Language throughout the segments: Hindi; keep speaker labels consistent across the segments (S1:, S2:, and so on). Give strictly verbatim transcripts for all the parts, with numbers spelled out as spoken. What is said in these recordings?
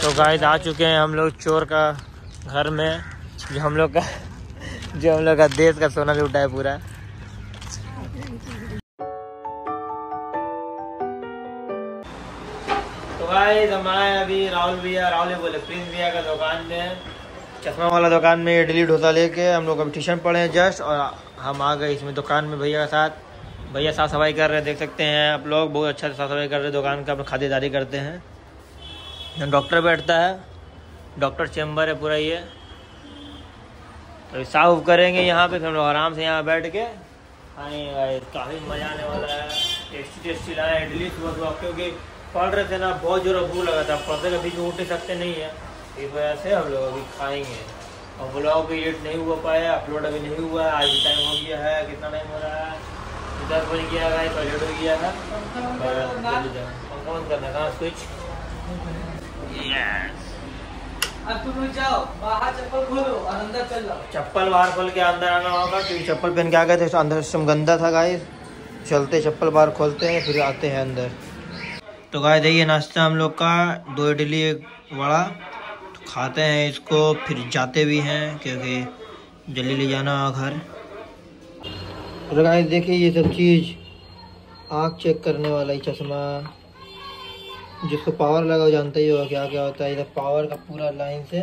S1: तो गाइस आ चुके हैं हम लोग चोर का घर में, जो हम लोग का जो हम लोग का देश का सोना लूटा है पूरा। तो गाइस हम आए अभी राहुल भैया राहुल बोले प्रिंस भैया का दुकान में, चश्मा वाला दुकान में इडली डोसा लेके हम लोग अभी ट्यूशन पढ़े हैं जस्ट, और हम आ गए इसमें दुकान में भैया के साथ। भैया साफ सफाई कर रहे हैं, देख सकते हैं आप लोग, बहुत अच्छा साफ सफाई कर रहे हैं दुकान का, अपना खातिरदारी करते हैं। डॉक्टर बैठता है, डॉक्टर चेम्बर है पूरा ये, तो साफ करेंगे यहाँ पे, फिर हम लोग आराम से यहाँ बैठ के खाएंगे। काफ़ी मज़ा आने वाला है, टेस्टी टेस्टी लाए इडली सुबह सुबह, क्योंकि पढ़ रहे थे ना, बहुत जोर भूख लगा था, पढ़ते के बीच में उठ नहीं सकते नहीं है, इस वजह से हम लोग अभी खाएंगे। और ब्लॉग भी एडिट नहीं हुआ पाया, अपलोड अभी नहीं हुआ है, आज भी टाइम हो गया है, कितना टाइम हो रहा है, दस बज गया है, टॉयलेट हो गया है, कौन करना कहाँ स्विच।
S2: अब तुम लोग जाओ बाहर, चप्पल खोलो और अंदर चल जाओ।
S1: चप्पल बाहर खोल के अंदर आना होगा, क्योंकि चप्पल पहन के आ गए थे, अंदर से गंदा था गाइस। चलते चप्पल बाहर खोलते हैं फिर आते हैं अंदर। तो गाइस ये नाश्ता हम लोग का, दो इडली एक वड़ा, तो खाते हैं इसको, फिर जाते भी हैं क्योंकि जल्दी ले जाना घर। तो गाइस देखिए ये सब चीज़, आँख चेक करने वाला ही चश्मा, जिसको पावर लगा जानते ही होगा क्या क्या होता है। इधर पावर का पूरा लाइन से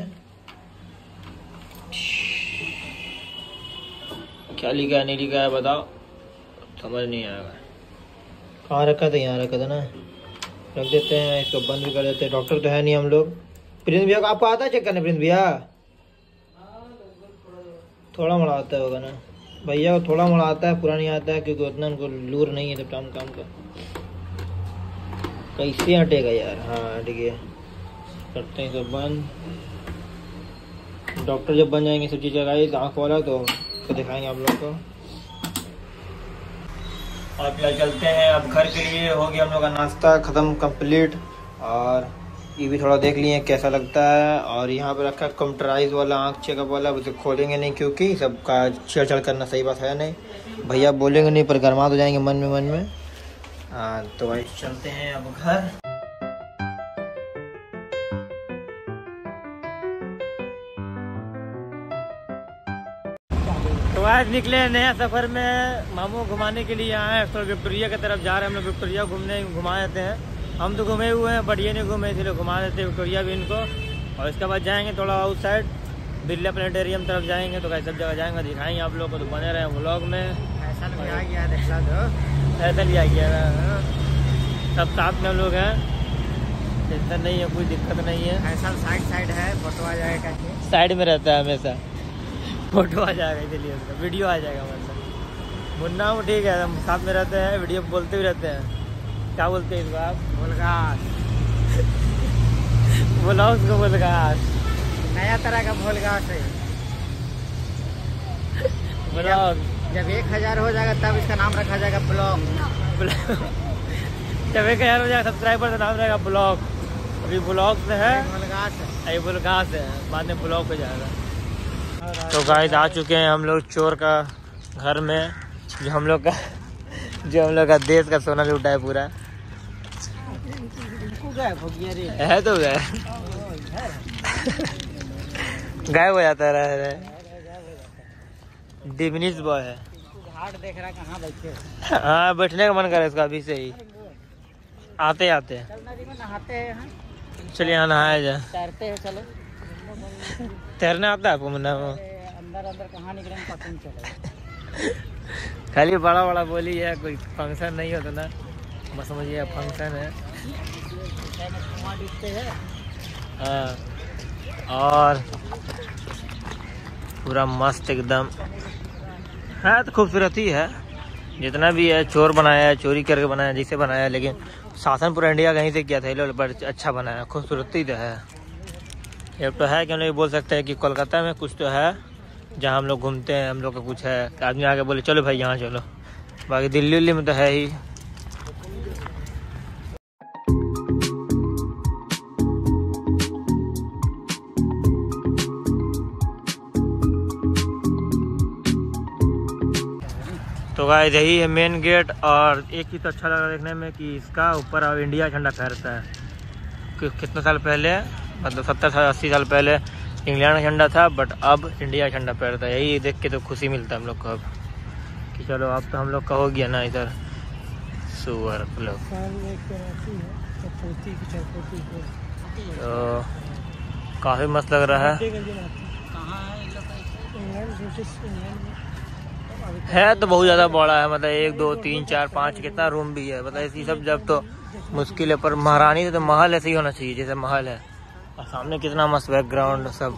S1: क्या लिखा है नहीं लिखा है बताओ, समझ नहीं आएगा। कहाँ रखा था, यहाँ रखा था ना, रख देते हैं इसको, बंद भी कर देते हैं। डॉक्टर तो है नहीं हम लोग। प्रिंस भैया को आपको आता है चेक करने? प्रिंस भैया थोड़ा मोड़ा आता होगा ना, भैया को थोड़ा मोड़ा आता है, पूरा नहीं आता है, क्योंकि उतना उनको लूर नहीं है तो काम काम का। कैसे हटेगा यार, हाँ ठीक है, करते हैं सब बंद। डॉक्टर जब बन जाएंगे सब चीज़ें गाइस आँख वाला, तो, तो दिखाएंगे आप लोग को। और क्या चलते हैं अब घर के लिए। हो गया हम लोग का नाश्ता ख़त्म कंप्लीट, और ये भी थोड़ा देख लिए कैसा लगता है। और यहाँ पे रखा कंप्यूटराइज वाला आँख चेकअप वाला, उसे खोलेंगे नहीं क्योंकि सबका छेड़छाड़ करना सही बात है नहीं, भैया बोलेंगे नहीं पर गरमा तो जाएंगे मन में मन में। हाँ तो भाई चलते हैं अब घर। तो आज निकले नया सफर में, मामू घुमाने के लिए आए तो विक्टोरिया की तरफ जा रहे हैं हम लोग। विक्टोरिया घूमने घुमा देते हैं, हम तो घूमे हुए हैं बट ये नहीं घूमे, इसलिए घुमा देते हैं विक्टोरिया भी इनको। और इसके बाद जाएंगे थोड़ा आउट साइड बिरला प्लेनेटेरियम तरफ जाएंगे, तो कैसे सब जगह जाएंगे दिखाएंगे आप लोग को, तो बने रहे व्लॉग में। ऐसा भी आ गया देखा दो, ऐसा भी आ गया, सब साथ में हम लोग हैं, टेंशन नहीं है, कोई दिक्कत नहीं है।
S2: ऐसा साइड साइड है, फोटो आ जाएगा,
S1: साइड में रहता है हमेशा, फोटो आ जाएगा इसलिए उसका वीडियो आ जाएगा मतलब। मुन्ना वो ठीक है, हम साथ में रहते हैं, वीडियो बोलते भी रहते हैं। क्या बोलते हैं इसको आप?
S2: भोलगास
S1: बोला उसको, भोलगास,
S2: नया तरह का भोलगास है।
S1: ब्लॉग
S2: जब एक हजार हो जाएगा तब इसका नाम रखा जाएगा ब्लॉग।
S1: जब एक हजार हो जाएगा सब्सक्राइबर का नाम रहेगा ब्लॉग। अभी ब्लॉग से है,
S2: भोलगास है,
S1: ये भोलगास है, बाद में ब्लॉग हो जाएगा। तो गाइस आ चुके हैं हम लोग चोर का घर में, जो हम लोग का जो हम लोग का देश का सोना लूटा है पूरा। है तो गए गायब हो जाता रह रहे, डिमिनिश बॉय है।
S2: घाट देख रहा कहाँ बैठे,
S1: हाँ बैठने का मन कर रहा है इसका अभी से ही, आते आते
S2: नदी में नहाते हैं।
S1: चलिए यहाँ नहाया जाए,
S2: तैरते हैं, चलो
S1: तैरना आता है आपको? मुन्ना
S2: अंदर अंदर कहाँ निकलेंगे पता नहीं चलेगा।
S1: खाली बड़ा बड़ा बोली है, कोई फंक्शन नहीं होता ना, बस समझिए फंक्शन है। हाँ और पूरा मस्त एकदम है, तो खूबसूरत ही है, जितना भी है। चोर बनाया है, चोरी करके बनाया जिसे बनाया, लेकिन शासन पूरा इंडिया कहीं से किया था, ये बड़ा अच्छा बनाया, खूबसूरती तो है। ये तो है कि हम लोग बोल सकते हैं कि कोलकाता में कुछ तो है जहाँ हम लोग घूमते हैं, हम लोग का कुछ है, आदमी आके बोले चलो भाई यहाँ चलो, बाकी दिल्ली उल्ली में तो है ही। तो गाइस यही है मेन गेट, और एक चीज़ तो अच्छा लगा देखने में कि इसका ऊपर अब इंडिया झंडा फहरता है। कि कितने साल पहले मतलब सत्तर साल अस्सी साल पहले इंग्लैंड का झंडा था, बट अब इंडिया का झंडा पहनता है। यही देख के तो खुशी मिलता है हम लोग को अब कि चलो अब तो हम लोग का हो गया ना इधर सुअर लोग। तो काफ़ी मस्त लग रहा है। है तो बहुत ज़्यादा बड़ा है, मतलब एक दो तीन चार पाँच कितना रूम भी है, मतलब ऐसी सब जब तो मुश्किल है। पर महारानी तो महल ऐसे ही होना चाहिए जैसे महल है। और सामने कितना मस्त बैकग्राउंड सब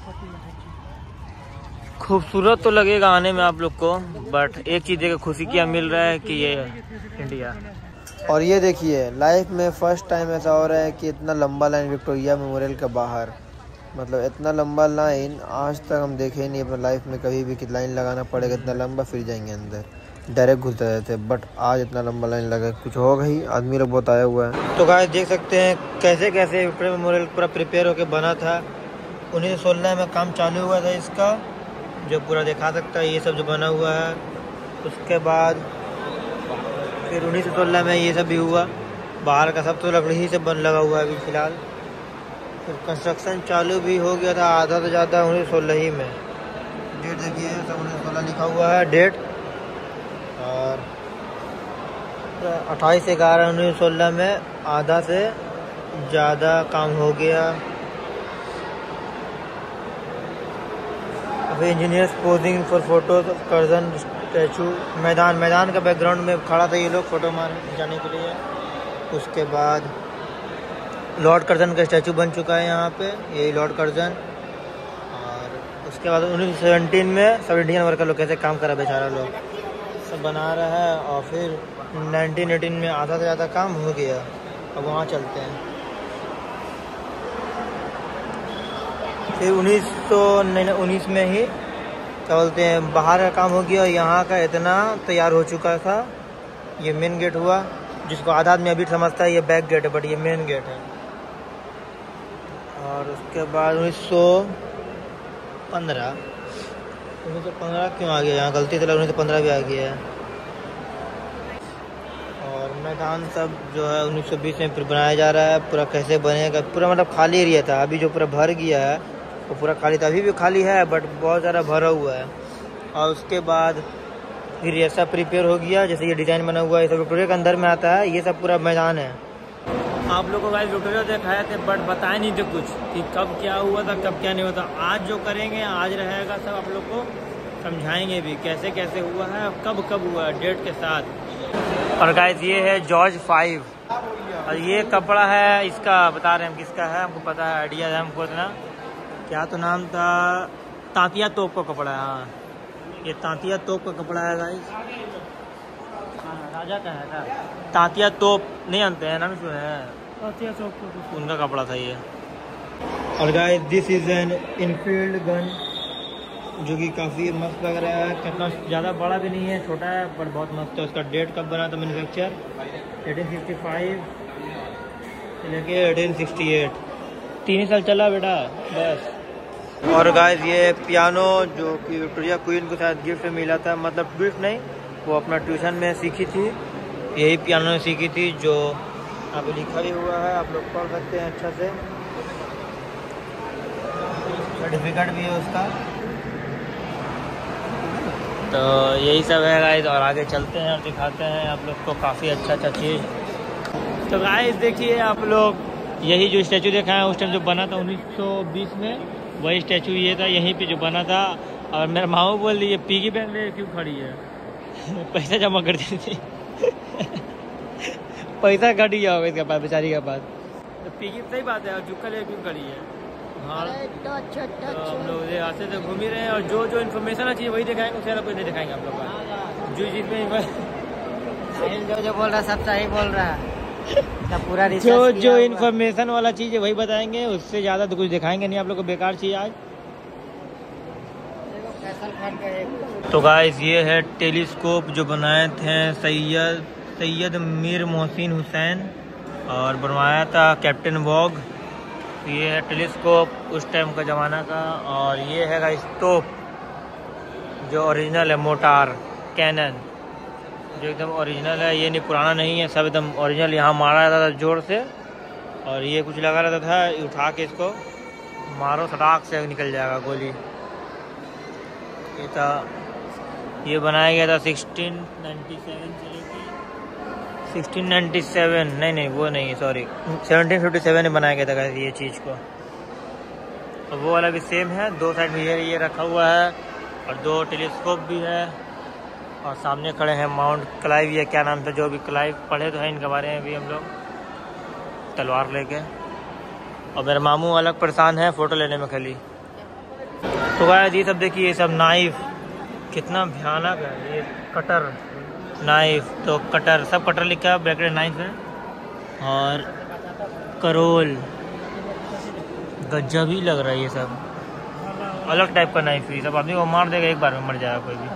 S1: खूबसूरत तो लगेगा आने में आप लोग को, बट एक चीज़ देखिए खुशी क्या मिल रहा है कि ये इंडिया। और ये देखिए लाइफ में फर्स्ट टाइम ऐसा हो रहा है कि इतना लंबा लाइन विक्टोरिया मेमोरियल के बाहर, मतलब इतना लंबा लाइन आज तक हम देखे ही नहीं अपने लाइफ में कभी भी कि लाइन लगाना पड़ेगा इतना लंबा फिर जाएंगे अंदर, डायरेक्ट घुस जाते थे। बट आज इतना लंबा लाइन लगा, कुछ होगा ही, आदमी लोग बहुत आया हुआ है। तो गाइस देख सकते हैं कैसे कैसे विक्टोरिया मेमोरियल पूरा प्रिपेयर होकर बना था। उन्नीस सौ सोलह में काम चालू हुआ था इसका, जो पूरा दिखा सकता है ये सब जो बना हुआ है। उसके बाद फिर उन्नीस सौ सोलह में ये सब भी हुआ, बाहर का सब तो लकड़ी ही से बन लगा हुआ है अभी फिलहाल। फिर कंस्ट्रक्शन चालू भी हो गया था आधा से ज़्यादा उन्नीस सौ सोलह ही में। डेट देखिए सब उन्नीस सौ सोलह लिखा हुआ है डेट, और अट्ठाईस ग्यारह उन्नीस सौ सोलह में आधा से ज़्यादा काम हो गया। अभी engineers posing for photos Curzon statue. मैदान मैदान का बैकग्राउंड में खड़ा था ये लोग फोटो मार जाने के लिए। उसके बाद लॉर्ड कर्जन का स्टैचू बन चुका है यहाँ पे, यही लॉर्ड कर्जन। और उसके बाद उन्नीस सौ सत्रह में सब इंडियन वर्कर लोग कैसे काम करा बेचारा लोग सब बना रहा है। और फिर नाइनटीन एटीन में आधा से ज़्यादा काम हो गया। अब वहाँ चलते हैं। फिर उन्नीस सौ उन्नीस में ही क्या बोलते हैं बाहर का काम हो गया, और यहाँ का इतना तैयार हो चुका था। ये मेन गेट हुआ, जिसको आधा आदमी अभी समझता है ये बैक गेट है, बट ये मेन गेट है। और उसके बाद उन्नीस सौ पंद्रह उन्नीस सौ पंद्रह क्यों आ गया यहाँ, गलती से लग उन्नीस सौ पंद्रह भी आ गया है। और मैदान सब जो है उन्नीस सौ बीस में फिर बनाया जा रहा है। पूरा कैसे बनेगा, पूरा मतलब खाली एरिया था, अभी जो पूरा भर गया है वो पूरा खाली था। अभी भी खाली है बट बहुत ज़्यादा भरा हुआ है। और उसके बाद फिर ऐसा प्रिपेयर हो गया जैसे ये डिज़ाइन बना हुआ है, ये सब विक्टोरिया के अंदर में आता है। ये सब पूरा मैदान है। आप लोगों को गाइस विक्टोरिया दिखाए थे बट बताए नहीं थे कुछ कि कब क्या हुआ था कब क्या नहीं हुआ था। आज जो करेंगे आज रहेगा सब, आप लोग को समझाएंगे भी कैसे कैसे हुआ है, कब कब हुआ है डेट के साथ। और गाइस ये है जॉर्ज फाइव, और ये कपड़ा है इसका बता रहे हैं हम किसका है, हमको पता है, आइडिया है हमको इतना। क्या तो नाम था, तांतिया तोप का कपड़ा है। हाँ ये तांतिया तोप का कपड़ा है गाइस। राजा का है ना, तांतिया तोप नहीं जानते हैं, नाम सुने हैं, तांतिया तोप उनका कपड़ा था ये। और guys this is an Enfield gun जो कि काफ़ी मस्त लग रहा है। कितना ज़्यादा बड़ा भी नहीं है, छोटा है पर बहुत मस्त है। उसका डेट कब बना था मैन्युफैक्चर, अठारह सौ पैंसठ से लेके अठारह सौ अड़सठ, तीन ही साल चला बेटा बस। और गाइस ये पियानो जो कि विक्टोरिया क्वीन को शायद गिफ्ट मिला था, मतलब गिफ्ट नहीं, वो अपना ट्यूशन में सीखी थी, यही पियानो में सीखी थी, जो अब लिखा भी हुआ है, आप लोग पढ़ सकते हैं अच्छा से। सर्टिफिकेट भी है उसका। तो यही सब है गाइस, और आगे चलते हैं और दिखाते हैं आप लोग को काफ़ी अच्छा अच्छा चीज़। तो गाइस देखिए आप लोग, यही जो स्टैचू देखा है उस टाइम जो बना था उन्नीस सौ बीस में, वही स्टैचू ये था, यहीं पे जो बना था। और मेरा मामू बोल रही है पिगी बैंक में क्यों खड़ी है पैसा जमा कर दी थी पैसा घट गया होगा इसके पास बेचारी के पास, तो पिगी सही बात है। और चुक्का ले क्यों खड़ी है। हाँ तो हम लोग रास्ते से घूम ही रहे हैं, और जो जो इन्फॉर्मेशन चाहिए वही दिखाएंगे, उससे कुछ नहीं दिखाएंगे आप लोग का। जो जिसमें
S2: जो जो बोल रहा सब सही बोल रहा है, पूरा
S1: जो जो इन्फॉर्मेशन वाला चीज़ है वही बताएंगे, उससे ज़्यादा तो कुछ दिखाएंगे नहीं आप लोग को, बेकार चीज़ आज। तो गाइस ये है टेलीस्कोप जो बनाए थे सैयद सैयद मीर मोहसिन हुसैन, और बनवाया था कैप्टन वॉग। ये है टेलीस्कोप उस टाइम का ज़माना का। और ये है गाइस तोप जो ओरिजिनल है, मोटार कैनन जो एकदम ओरिजिनल है, ये नहीं पुराना नहीं है, सब एकदम ओरिजिनल। यहाँ मारा जाता था जोर से, और ये कुछ लगा रहता था, उठा के इसको मारो सटाक से निकल जाएगा गोली। ये था, ये बनाया गया था सिक्सटीन नाइन्टी सेवन से लेके सिक्सटीन नाइन्टी सेवन, नहीं नहीं वो नहीं, सॉरी सेवनटीन फिफ्टी सेवन में बनाया गया था गाइस ये चीज़ को। और वो वाला भी सेम है, दो साइड में ये ये रखा हुआ है और दो टेलीस्कोप भी है। और सामने खड़े हैं माउंट क्लाइव, या क्या नाम था जो भी, क्लाइव पढ़े तो है इनके बारे में भी हम लोग, तलवार लेके। और मेरे मामू अलग परेशान है फ़ोटो लेने में खाली। तो गाइस ये सब देखिए, ये सब नाइफ कितना भयानक है। ये कटर नाइफ, तो कटर सब कटर लिखा है, ब्रैकेट नाइफ है। और करोल गज्जा भी लग रहा है, ये सब अलग टाइप का नाइफ है। सब आदमी को मार देगा, एक बार में मर जाएगा कोई भी।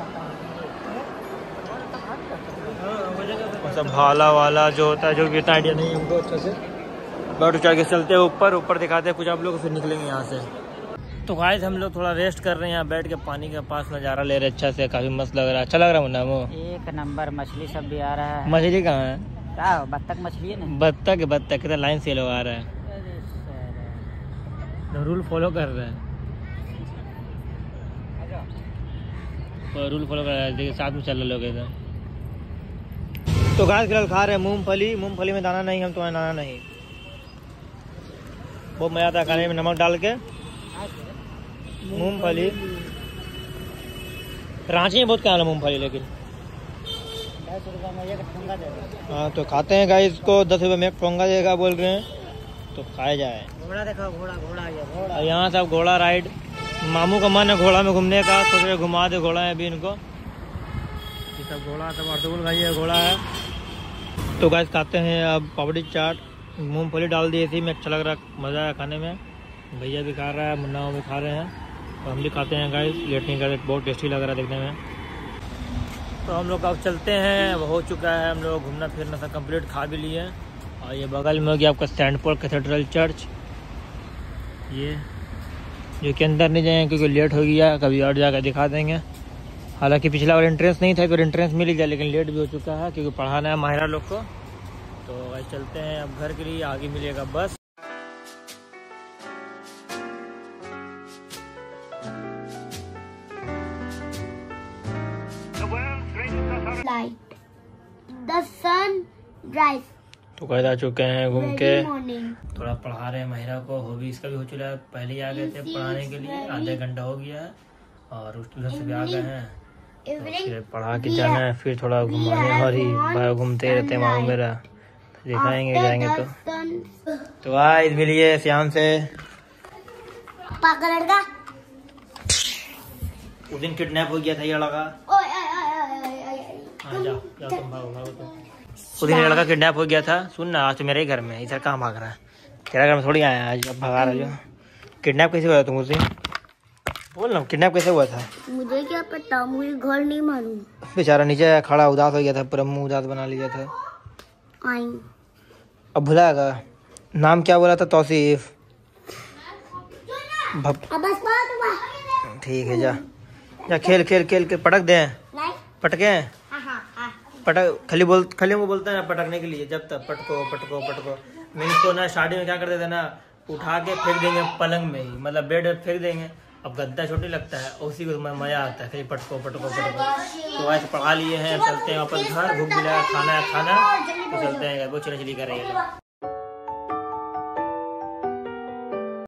S1: और सब भाला वाला जो होता है, जो भी इतना आइडिया नहीं हमको अच्छा से। बैठ उठा के चलते हैं ऊपर ऊपर दिखाते हैं कुछ आप लोग, फिर निकलेंगे यहाँ से। तो गाइस हम लोग थोड़ा रेस्ट कर रहे हैं यहाँ बैठ के, पानी के पास नज़ारा ले रहे हैं अच्छा से, काफ़ी मस्त लग रहा है। अच्छा लग रहा है मुन्ना? वो
S2: एक नंबर मछली सब भी आ रहा है।
S1: मछली कहाँ है?
S2: क्या बत्तख मछली है ना?
S1: बत्तख बत्तख कितना लाइन से लोग आ रहा है, रूल फॉलो कर रहे हैं, रूल फॉलो कर रहे हैं। देखिए साथ में चल रहे लोग इधर। तो गाइस फिलहाल खा रहे हैं मूंगफली। मूंगफली में दाना नहीं, हम तुम्हें दाना नहीं। बहुत मज़ा आता है खाने में, नमक डाल के मूंगफली। रांची में बहुत खाना मूंगफली, लेकिन
S2: दस रुपये में एक ठोंगा देगा।
S1: हाँ तो खाते हैं गाइस, इसको दस रुपये में एक ठोंगा देगा बोल रहे हैं, तो खाया जाए।
S2: घोड़ा देखो, घोड़ा घोड़ा ये घोड़ा।
S1: और यहाँ सब घोड़ा राइड, मामू का मन है घोड़ा में घूमने का, सोच रहे घुमा दे घोड़ा है अभी इनको। ये सब घोड़ा, सब अर्तुगरुल भाई है, घोड़ा है। तो गाइस खाते हैं अब पापड़ी चाट, मूंगफली डाल दी इसी में, अच्छा लग रहा है, मज़ा आया खाने में। भैया भी खा रहा है, मुन्ना भी खा रहे हैं, तो हम भी खाते हैं गाइस, लेट नहीं करते, बहुत टेस्टी लग रहा है देखने में। तो हम लोग अब चलते हैं, हो चुका है हम लोग घूमना फिरना सब कंप्लीट, खा भी लिए। और ये बगल में हो गया आपका सेंट पॉल कैथेड्रल चर्च, ये जो कि अंदर नहीं जाएंगे क्योंकि लेट हो गया, कभी और जाकर दिखा देंगे। हालांकि पिछला बार एंट्रेंस नहीं था, फिर एंट्रेंस मिल गया, लेकिन लेट भी हो चुका है क्योंकि पढ़ाना है माहिरा लोग को। तो भाई चलते हैं अब घर के लिए, आगे मिलेगा बस।
S3: Light. The sun rise.
S1: तो कहीं आ चुके हैं घूम के,
S3: Very morning.
S1: थोड़ा पढ़ा रहे हैं महिरा को, हॉबी इसका भी हो चुका है, पहले ही आ गए थे पढ़ाने के लिए, आधे घंटा हो गया है। और उधर से भी आ गए हैं, तो फिर पढ़ा के जाना है, फिर थोड़ा घुमाने, और ही भाई घूमते रहते हैं मामू मेरा, दिखाएंगे जाएंगे तो। तो आज मिलिए श्याम से,
S3: पागल लड़का।
S1: उस दिन किडनैप हो गया था ये लड़का।
S3: ओए ओए ओए ओए ओए।
S1: हाँ जाओ जाओ तुम भागो भागो तुम। उस दिन ये लड़का किडनैप हो गया था। सुन ना, आज तो मेरे ही घर में, इधर कहाँ भाग रहा है? तेरा घर में थोड़ी आया आज, अब भगा रहा है। किडनैप कैसे हुआ था तुम उस दिन? बोल ना, किडनैप कैसे हुआ था?
S3: मुझे क्या पता, मुझे घर नहीं मालूम।
S1: बेचारा नीचे खड़ा उदास हो गया था, पूरा मुंह उदास बना लिया था।
S3: आई
S1: अब भुलाएगा, नाम क्या बोला था? तौसीफ। भप
S3: अब बस बात हुआ।
S1: ठीक है, जा जा खेल खेल खेल के पटक दे।
S3: नहीं।
S1: पटके
S3: हाँ हाँ हाँ।
S1: पटक, खाली बोल, खाली वो बोलता है ना पटकने के लिए, जब तक पटको पटको पटको। मैं इसको ना स्टार्टिंग में क्या करते थे ना, उठा के फेंक देंगे पलंग में ही, मतलब बेड पे फेंक देंगे। अब गद्दा छोटी लगता है, उसी को मजा आता है, खाली पटको पटको पटको। तो वैसे पढ़ा लिए हैं, चलते हैं वापस घर, भूख भी लगा, खाना है खाना, तो चलते हैं, वो चिली चिली कर रही है।